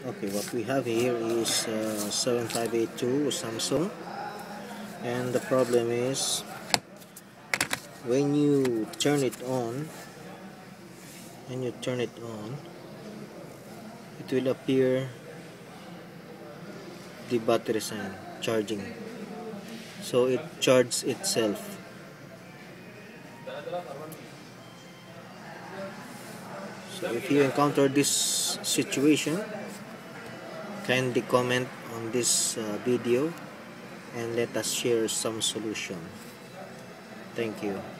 Okay, what we have here is 7582 Samsung, and the problem is when you turn it on, it will appear the battery sign charging, so it charges itself. So if you encounter this situation, kindly comment on this video and let us share some solution. Thank you.